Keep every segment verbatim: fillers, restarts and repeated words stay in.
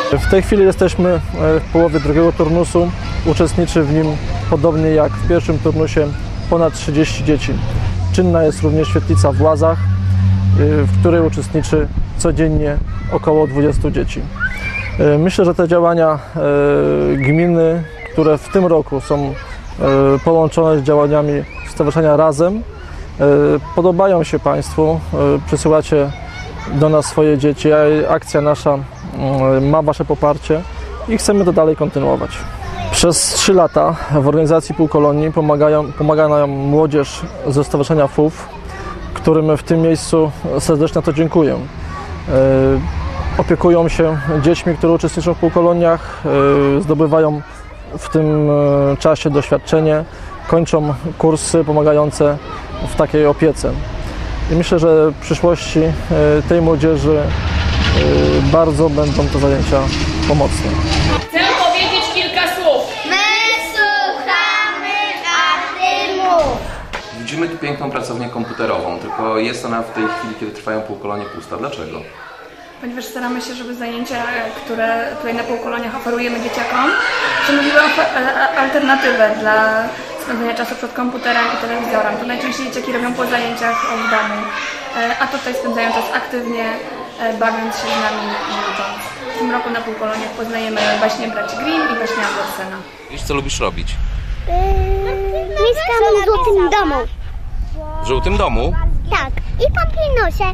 W tej chwili jesteśmy w połowie drugiego turnusu. Uczestniczy w nim, podobnie jak w pierwszym turnusie, ponad trzydzieści dzieci. Czynna jest również świetlica w Łazach, w której uczestniczy codziennie około dwudziestu dzieci. Myślę, że te działania gminy, które w tym roku są połączone z działaniami Stowarzyszenia Razem, podobają się Państwu. Przysyłacie do nas swoje dzieci. Akcja nasza ma Wasze poparcie i chcemy to dalej kontynuować. Przez trzy lata w organizacji Półkolonii pomagają, pomaga nam młodzież ze Stowarzyszenia F U F, którym w tym miejscu serdecznie to dziękuję. Opiekują się dziećmi, które uczestniczą w półkoloniach, zdobywają w tym czasie doświadczenie, kończą kursy pomagające w takiej opiece. I myślę, że w przyszłości tej młodzieży bardzo będą te zajęcia pomocne. Chcę powiedzieć kilka słów. My słuchamy, a ty mów. Widzimy tu piękną pracownię komputerową, tylko jest ona w tej chwili, kiedy trwają półkolonie, pusta. Dlaczego? Ponieważ staramy się, żeby zajęcia, które tutaj na półkoloniach oferujemy dzieciakom, stanowiły alternatywę dla spędzania czasu przed komputerem i telewizorem. To najczęściej dzieciaki robią po zajęciach w domu, a tutaj spędzają czas aktywnie, bawiąc się z nami i ucząc. W tym roku na półkoloniach poznajemy właśnie braci Grimm i właśnie Andersena. Wiesz, co lubisz robić? Yy, mieszkam w żółtym domu. W żółtym domu? Tak, i papinusie.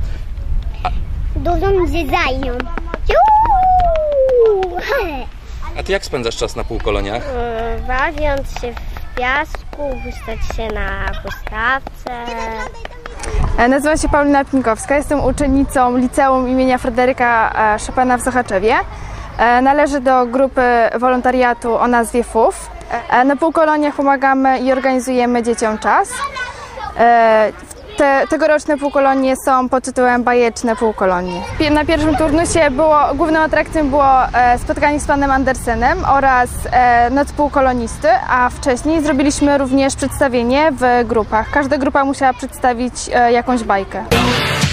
Dużą zjeżdżają. A ty jak spędzasz czas na półkoloniach? Yy, bawiąc się w piasku, wystać się na huśtawce. Nazywam się Paulina Pinkowska, jestem uczennicą liceum imienia Fryderyka Chopina w Sochaczewie. Należę do grupy wolontariatu o nazwie F U F. Na półkoloniach pomagamy i organizujemy dzieciom czas. Te, tegoroczne półkolonie są pod tytułem Bajeczne półkolonie. Na pierwszym turnusie było, główną atrakcją było spotkanie z panem Andersenem oraz noc półkolonisty, a wcześniej zrobiliśmy również przedstawienie w grupach. Każda grupa musiała przedstawić jakąś bajkę.